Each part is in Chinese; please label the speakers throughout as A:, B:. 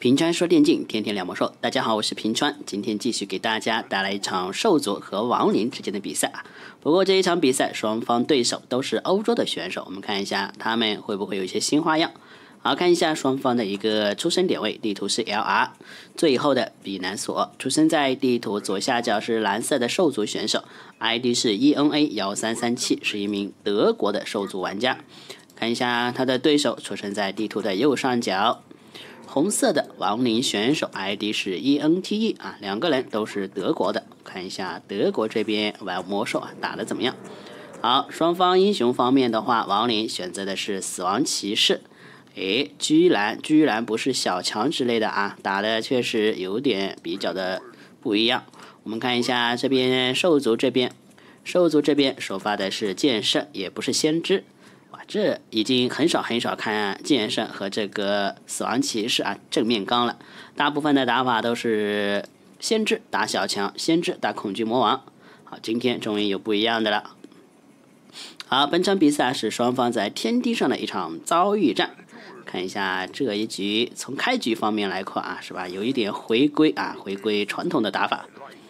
A: 平川说电竞，天天聊魔兽。大家好，我是平川，今天继续给大家带来一场兽族和亡灵之间的比赛啊。不过这一场比赛，双方对手都是欧洲的选手，我们看一下他们会不会有一些新花样。好，看一下双方的一个出生点位，地图是 LR， 最后的避难所，出生在地图左下角是蓝色的兽族选手 ，ID 是 ENA1337，是一名德国的兽族玩家。看一下他的对手，出生在地图的右上角。红色的亡灵选手 ID 是 ENTE 啊，两个人都是德国的。看一下德国这边玩魔兽打得怎么样？好，双方英雄方面的话，亡灵选择的是死亡骑士，居然不是小强之类的啊，打的确实有点比较的不一样。我们看一下这边兽族这边首发的是剑圣，也不是先知。这已经很少看剑圣和这个死亡骑士啊正面刚了，大部分的打法都是先知打小强，先知打恐惧魔王。好，今天终于有不一样的了。好，本场比赛是双方在天地上的一场遭遇战。看一下这一局，从开局方面来看啊，是吧？有一点回归传统的打法。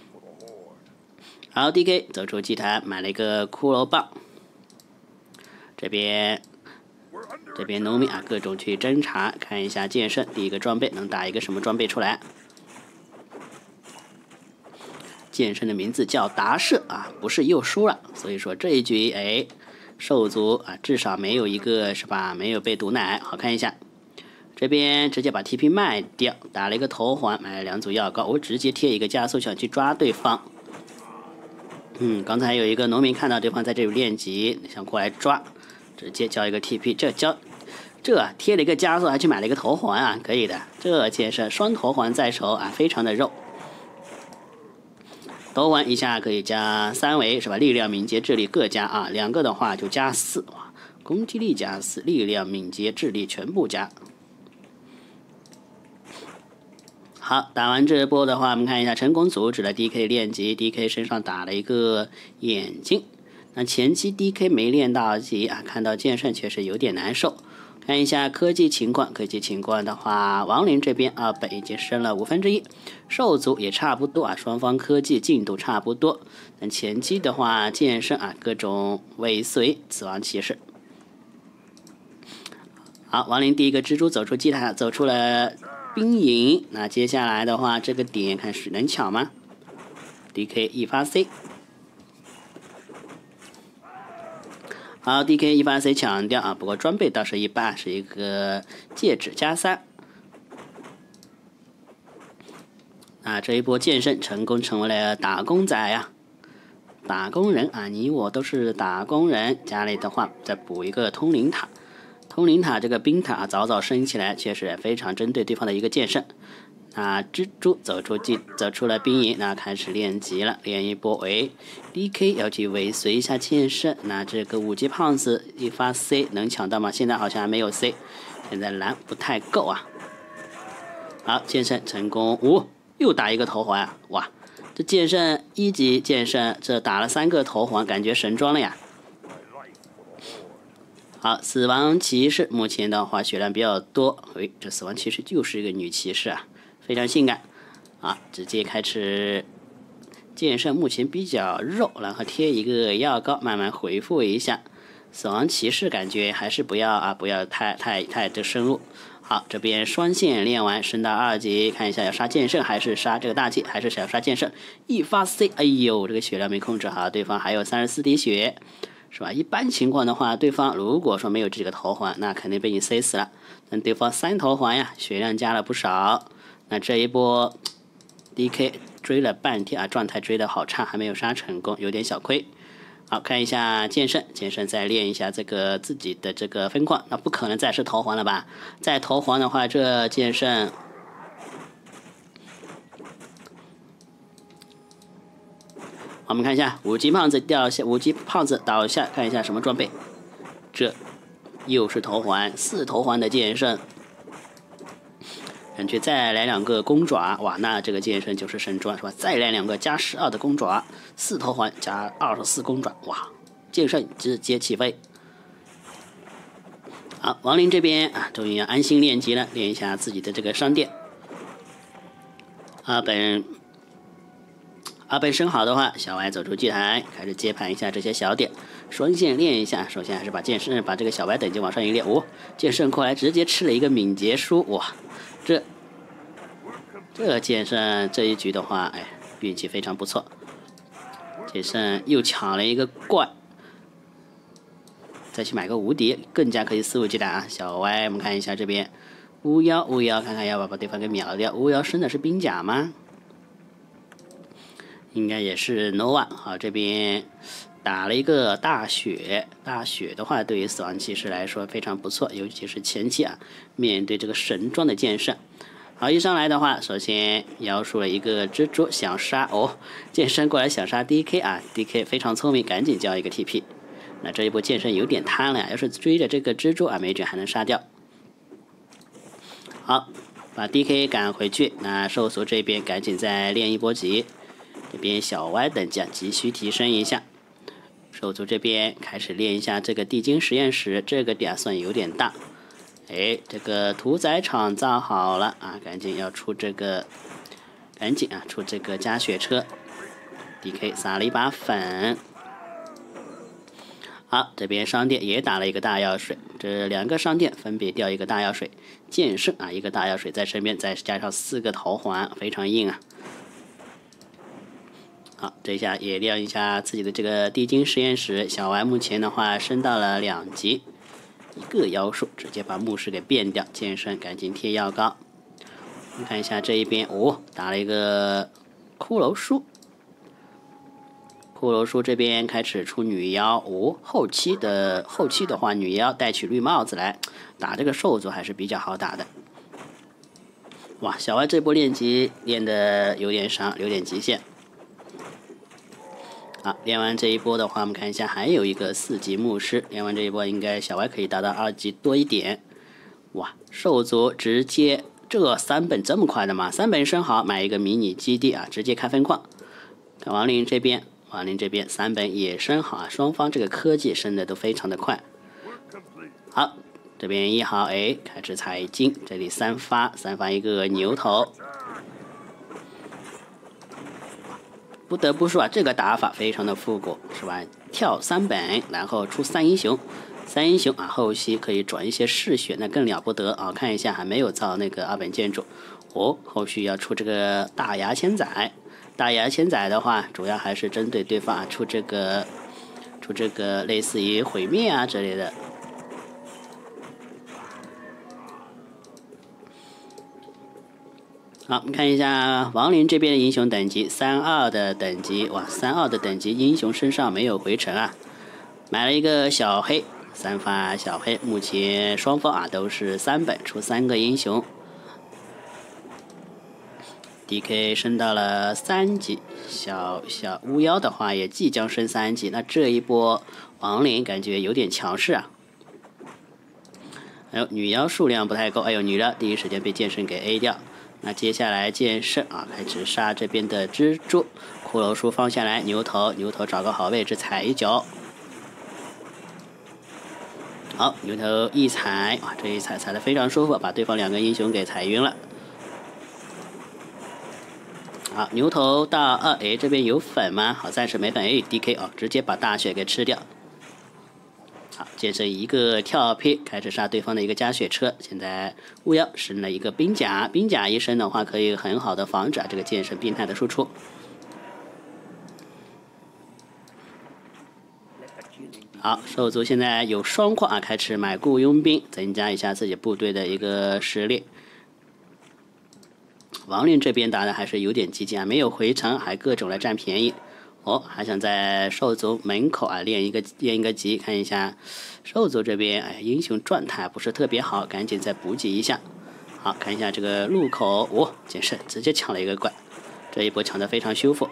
A: 好 ，DK 走出祭坛，买了一个骷髅棒。这边农民啊，各种去侦查，看一下剑圣第一个装备能打一个什么装备出来。剑圣的名字叫达舍啊，不是又输了，所以说这一局兽族啊至少没有一个是吧，没有被毒奶。好看一下，这边直接把 TP 卖掉，打了一个头环，买了2组药膏，我直接贴一个加速想去抓对方。刚才有一个农民看到对方在这里练级，想过来抓。直接交一个 TP， 这贴了一个加速，还去买了一个头环啊，可以的。这剑圣双头环在手啊，非常的肉。头环一下可以加3维是吧？力量、敏捷、智力各加啊，2个的话就加4，哇，攻击力加4，力量、敏捷、智力全部加。好，打完这波的话，我们看一下成功阻止了 DK 练级 ，DK 身上打了一个眼睛。那前期 DK 没练到级啊，看到剑圣确实有点难受。看一下科技情况的话，亡灵这边啊本已经升了1/5，兽族也差不多啊，双方科技进度差不多。但前期的话，剑圣啊各种尾随死亡骑士。好，亡灵第一个蜘蛛走出祭坛，走出了兵营。那接下来的话，这个点看是能抢吗 ？DK 一发 C。好 ，DK 一发 C 抢掉啊，不过装备倒是一般，是一个戒指加3。啊，这一波剑圣成功成为了打工仔呀，打工人啊，你我都是打工人。家里的话再补一个通灵塔，通灵塔这个冰塔早早升起来，确实非常针对对方的一个剑圣。那蜘蛛走出了兵营，那开始练级了，练一波。DK 要去尾随一下剑圣。那这个5级胖子一发 C 能抢到吗？现在好像还没有 C， 现在蓝不太够啊。好，剑圣成功，又打一个头环啊！哇，这剑圣1级剑圣这打了3个头环，感觉神装了呀。好，死亡骑士目前的话血量比较多，这死亡骑士就是一个女骑士啊。非常性感啊！直接开始，剑圣目前比较肉，然后贴一个药膏，慢慢回复一下。死亡骑士感觉还是不要太的深入。好，这边双线练完升到2级，看一下要杀剑圣还是杀这个大忌，还是想杀剑圣。一发 C， 哎呦，这个血量没控制好，对方还有34滴血，是吧？一般情况的话，对方如果说没有这个头环，那肯定被你 C 死了。但对方3头环呀，血量加了不少。那这一波 DK 追了半天啊，状态追的好差，还没有杀成功，有点小亏。好，看一下剑圣再练一下这个自己的这个分矿，那不可能再是头环了吧？再头环的话，这剑圣我们看一下5级胖子掉下，5级胖子倒下，看一下什么装备？这又是头环，4头环的剑圣。感觉再来2个弓爪，哇，那这个剑圣就是神装是吧？再来2个加12的弓爪，4头环加24弓爪，哇，剑圣直接起飞。好，亡灵这边啊，终于要安心练级了，练一下自己的这个商店。 阿本升好的话，小歪走出祭台，开始接盘一下这些小点，双线练一下。首先还是把这个小歪等级往上一练。剑圣过来直接吃了一个敏捷书，哇，这剑圣这一局的话，哎，运气非常不错。剑圣又抢了一个怪，再去买个无敌，更加可以肆无忌惮啊！小歪，我们看一下这边巫妖，看看要不要把对方给秒掉。巫妖升的是兵甲吗？应该也是 Nova。好，这边打了一个大血，大血的话对于死亡骑士来说非常不错，尤其是前期啊，面对这个神装的剑圣。好，一上来的话，首先妖术了一个蜘蛛想杀剑圣过来想杀 DK 啊 ，DK 非常聪明，赶紧交一个 TP。那这一波剑圣有点贪了呀，要是追着这个蜘蛛啊，没准还能杀掉。好，把 DK 赶回去。那兽族这边赶紧再练一波级。这边小歪等级急需提升一下，兽族这边开始练一下这个地精实验室，这个点算有点大。哎，这个屠宰场造好了啊，赶紧出这个加血车。DK 撒了一把粉。好，这边商店也打了一个大药水，这2个商店分别掉一个大药水，剑圣啊一个大药水在身边，再加上4个桃环，非常硬啊。好，这下也亮一下自己的这个地精实验室。小歪目前的话升到了2级，一个妖术直接把牧师给变掉。剑圣赶紧贴药膏。我们看一下这一边，打了一个骷髅树。骷髅树这边开始出女妖，后期的话，女妖戴起绿帽子来打这个兽族还是比较好打的。哇，小歪这波练级练的有点伤，有点极限。好，练完这一波的话，我们看一下还有一个4级牧师。练完这一波，应该小歪可以达到2级多一点。哇，兽族直接这3本这么快的吗？3本升好，买一个迷你基地啊，直接开分矿。看亡灵这边3本也升好啊，双方这个科技升的都非常的快。好，这边1号开始采金，这里三发一个牛头。不得不说啊，这个打法非常的复古，是吧？跳3本，然后出3英雄啊，后期可以转一些嗜血，那更了不得啊！看一下还没有造那个2本建筑，后续要出这个大牙千载。大牙千载的话，主要还是针对对方出这个类似于毁灭啊之类的。好，我们看一下亡灵这边的英雄等级，32的等级，哇，32的等级英雄身上没有回城啊，买了一个小黑，3发小黑，目前双方啊都是3本出3个英雄。DK 升到了3级，小巫妖的话也即将升3级，那这一波亡灵感觉有点强势啊。女妖数量不太够，女妖第一时间被剑圣给 A 掉。那接下来剑圣啊开始杀这边的蜘蛛，骷髅树放下来，牛头找个好位置踩一脚。好，牛头一踩，哇，这一踩的非常舒服，把对方2个英雄给踩晕了。好，牛头到2，这边有粉吗？好，暂时没粉，DK 直接把大血给吃掉。好，接着一个跳劈开始杀对方的一个加血车。现在巫妖升了一个兵甲，兵甲一升的话，可以很好的防止这个剑圣病态的输出。好，兽族现在有双矿啊，开始买雇佣兵，增加一下自己部队的一个实力。亡灵这边打的还是有点激进啊，没有回城，还各种来占便宜。还想在兽族门口啊练一个级，看一下兽族这边，英雄状态不是特别好，赶紧再补给一下。好，看一下这个路口，剑圣直接抢了一个怪，这一波抢得非常舒服。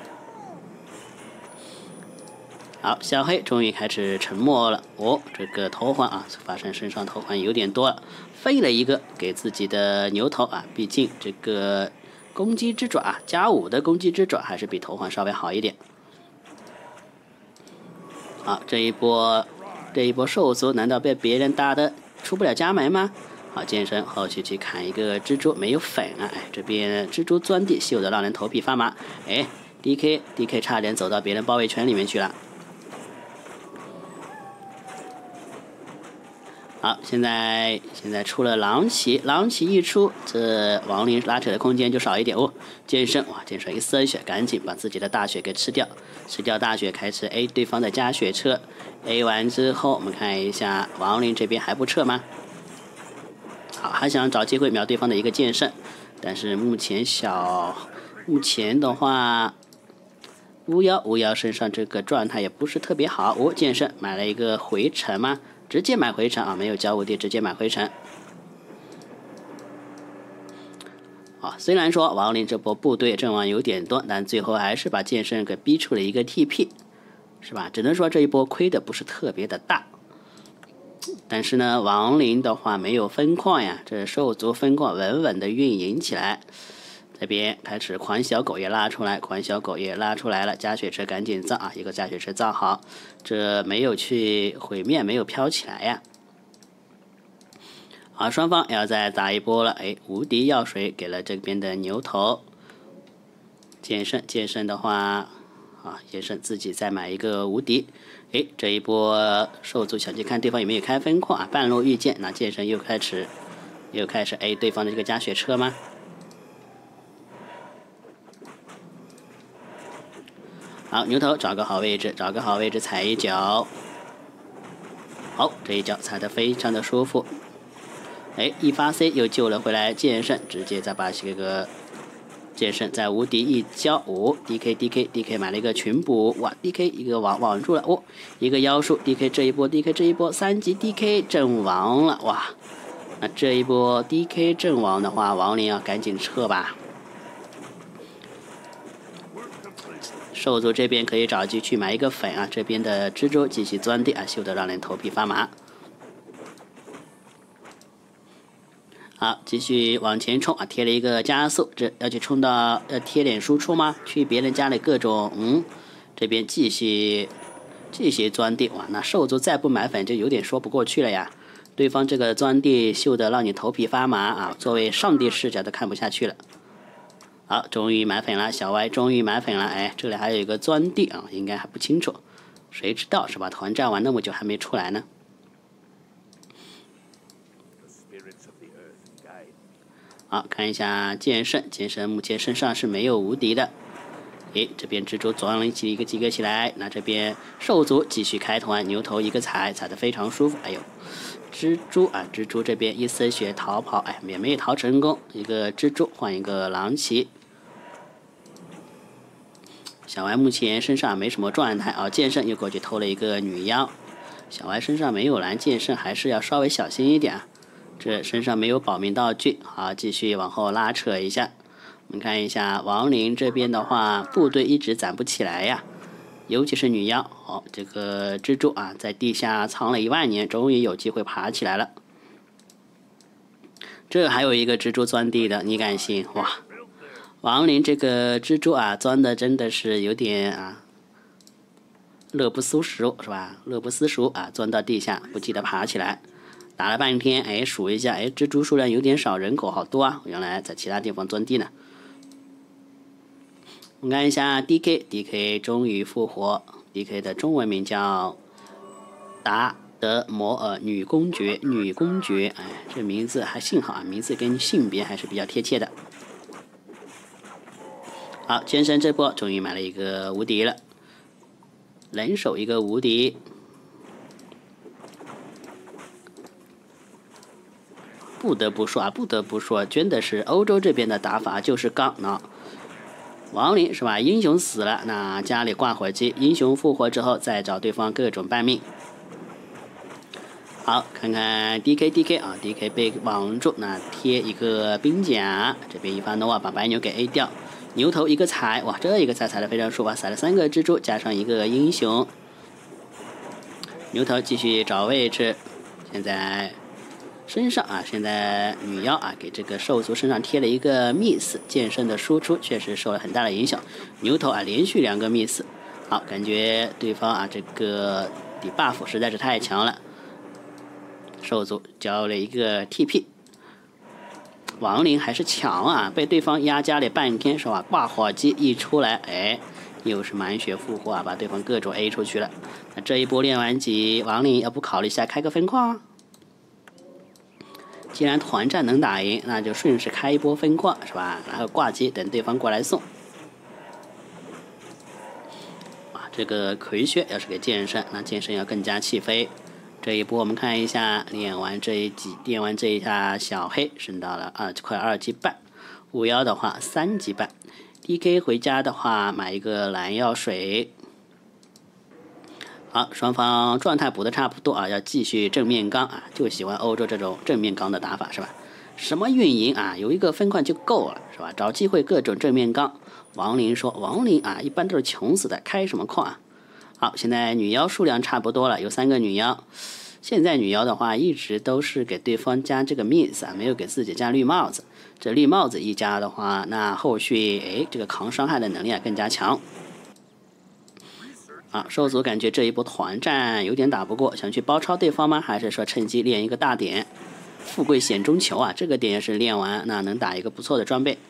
A: 好，小黑终于开始沉默了。这个头环啊，法神身上头环有点多了，飞了一个给自己的牛头啊，毕竟这个攻击之爪+5的攻击之爪还是比头环稍微好一点。好，这一波兽族难道被别人打的出不了家门吗？ 好，剑圣后续去砍一个蜘蛛，没有粉啊！哎，这边蜘蛛钻地，秀得让人头皮发麻。哎 ，DK 差点走到别人包围圈里面去了。好，现在出了狼骑，狼骑一出，这亡灵拉扯的空间就少一点哦。剑圣哇，剑圣一丝血，赶紧把自己的大血给吃掉，吃掉大血，开始 A 对方的加血车。A 完之后，我们看一下亡灵这边还不撤吗？好，还想找机会秒对方的一个剑圣，但是目前的话，巫妖身上这个状态也不是特别好。哦，剑圣买了一个回城吗？直接买回城啊，没有交五 D， 直接买回城。啊，虽然说亡灵这波部队阵亡有点多，但最后还是把剑圣给逼出了一个 TP， 是吧？只能说这一波亏的不是特别的大。但是呢，亡灵的话没有分矿呀，这兽族分矿稳稳的运营起来。这边开始狂小狗也拉出来，了，加血车赶紧造啊，一个加血车造好，这没有去毁灭，没有飘起来呀。好，双方要再打一波了，哎，无敌药水给了这边的牛头。剑圣的话。啊，剑圣自己再买一个无敌，哎，这一波兽族想去看对方有没有开分矿啊，半路遇见，那剑圣又开始 A 对方的这个加血车吗？好，牛头找个好位置踩一脚，好，这一脚踩得非常的舒服，哎，一发 C 又救了回来，剑圣直接再把这个。剑圣在无敌一交DK 买了一个群补，哇 DK 一个网住了哦，一个妖术 DK 这一波3级 DK 阵亡了哇，那这一波 DK 阵亡的话，亡灵要赶紧撤吧。兽族这边可以找机去买一个粉啊，这边的蜘蛛继续钻地啊，秀得让人头皮发麻。好，继续往前冲啊！贴了一个加速，这要去冲到要贴点输出吗？去别人家里各种这边继续钻地哇！那兽族再不买粉就有点说不过去了呀。对方这个钻地秀得让你头皮发麻啊！作为上帝视角都看不下去了。好，终于买粉了，小歪终于买粉了。哎，这里还有一个钻地啊，应该还不清楚，谁知道是吧？团战完那么久还没出来呢。好，看一下剑圣目前身上是没有无敌的。诶，这边蜘蛛钻了一个几个起来，那这边兽族继续开团，牛头一个踩得非常舒服。哎呦，蜘蛛这边一丝血逃跑，哎，也没逃成功。一个蜘蛛换一个狼骑。小歪目前身上没什么状态啊，剑圣又过去偷了一个女妖。小歪身上没有蓝，剑圣还是要稍微小心一点啊。这身上没有保命道具，好，继续往后拉扯一下。我们看一下亡灵这边的话，部队一直攒不起来呀，尤其是女妖。好，这个蜘蛛啊，在地下藏了10000年，终于有机会爬起来了。这还有一个蜘蛛钻地的，你敢信？哇，亡灵这个蜘蛛啊，钻的真的是有点啊，乐不思蜀是吧？乐不思蜀啊，钻到地下不记得爬起来。打了半天，哎，数一下，哎，蜘蛛数量有点少，人口好多啊，原来在其他地方钻地呢。我们看一下 DK 终于复活 ，DK 的中文名叫达德摩尔女公爵，哎，这名字还幸好啊，名字跟性别还是比较贴切的。好，剑圣这波终于买了一个无敌了，人手一个无敌。不得不说，真的是欧洲这边的打法就是刚呢。亡灵是吧？英雄死了，那家里挂火机，英雄复活之后再找对方各种拌命。好，看看 DK 啊 ，DK 被网住，那贴一个兵甲，这边一发 nova 把白牛给 A 掉，牛头一个踩，哇，这一个踩得非常舒服，踩了3个蜘蛛加上一个英雄。牛头继续找位置，现在。身上啊，现在女妖啊给这个兽族身上贴了一个 miss， 剑圣的输出确实受了很大的影响。牛头啊连续2个 miss， 好，感觉对方啊这个debuff实在是太强了。兽族交了一个 TP， 亡灵还是强啊，被对方压家里半天是吧？挂火机一出来，哎，又是满血复活啊，把对方各种 A 出去了。那这一波练完级，亡灵要不考虑一下开个分矿？既然团战能打赢，那就顺势开一波分矿是吧？然后挂机等对方过来送。啊，这个葵穴要是给剑圣，那剑圣要更加气飞。这一波我们看一下，练完这一下小黑升到了快2级半，巫妖的话3级半。DK 回家的话买一个蓝药水。好，双方状态补的差不多啊，要继续正面刚啊，就喜欢欧洲这种正面刚的打法是吧？什么运营啊，有一个分矿就够了是吧？找机会各种正面刚。亡灵说，亡灵啊，一般都是穷死的，开什么矿啊？好，现在女妖数量差不多了，有3个女妖。现在女妖的话，一直都是给对方加这个 miss 啊，没有给自己加绿帽子。这绿帽子一加的话，那后续这个扛伤害的能力啊更加强。啊，兽族感觉这一波团战有点打不过，想去包抄对方吗？还是说趁机练一个大点？富贵险中求啊，这个点是练完，那能打一个不错的装备。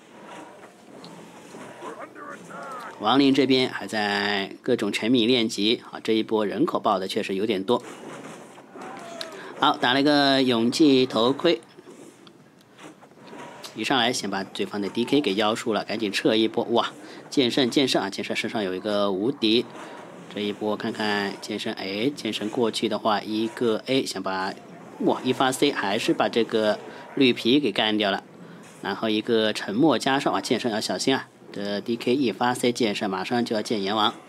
A: 亡灵这边还在各种沉迷练级啊，这一波人口爆的确实有点多。好，打了一个勇气头盔，一上来先把对方的 DK 给妖术了，赶紧撤一波。哇，剑圣啊，剑圣身上有一个无敌，这一波看看剑圣，剑圣过去的话一个 A 想把一发 C 还是把这个绿皮给干掉了，然后一个沉默加上剑圣要小心啊。这 DK 一发 C 剑圣马上就要见阎王。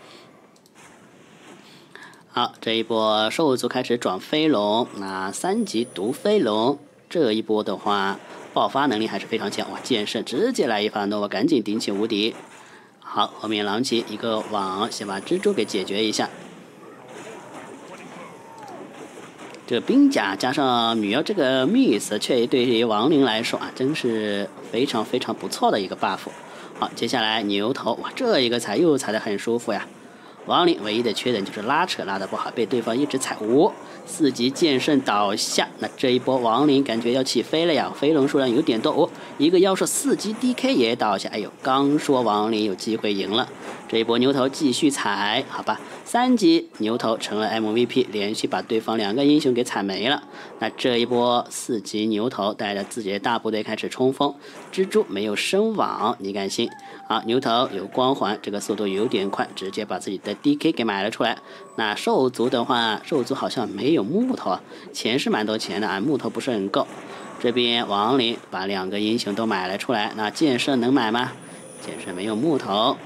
A: 好，这一波兽族开始转飞龙，那3级毒飞龙，这一波的话爆发能力还是非常强。哇，剑圣直接来一发 nova， 赶紧顶起无敌。好，后面狼骑一个网，先把蜘蛛给解决一下。这兵甲加上女妖这个 miss， 却对于亡灵来说啊，真是非常非常不错的一个 buff。好，接下来牛头，哇，这一个踩又踩得很舒服呀。亡灵唯一的缺点就是拉扯拉得不好，被对方一直踩。4级剑圣倒下，那这一波亡灵感觉要起飞了呀，飞龙数量有点多。一个妖术4级 DK 也倒下，哎呦，刚说亡灵有机会赢了，这一波牛头继续踩，好吧，3级牛头成了 MVP， 连续把对方2个英雄给踩没了。那这一波4级牛头带着自己的大部队开始冲锋，蜘蛛没有身网，你敢信？好，牛头有光环，这个速度有点快，直接把自己的 DK 给买了出来。那兽族的话，兽族好像没有木头，钱是蛮多钱的啊，木头不是很够。这边亡灵把2个英雄都买了出来，那剑圣能买吗？剑圣没有木头，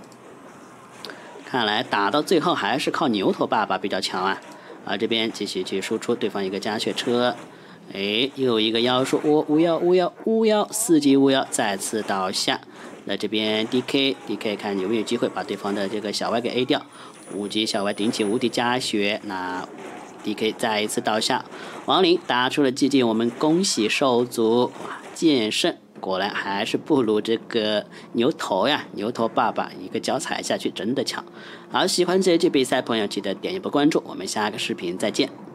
A: 看来打到最后还是靠牛头爸爸比较强啊。这边继续去输出对方一个加血车，又一个妖术，巫妖4级巫妖再次倒下。那这边 DK 看有没有机会把对方的这个小歪给 A 掉，5级小歪顶起无敌加血，那 DK 再一次倒下，亡灵打出了GG，我们恭喜兽族，哇，剑圣果然还是不如这个牛头呀，牛头爸爸一个脚踩下去真的强。好，喜欢这一期比赛朋友记得点一波关注，我们下个视频再见。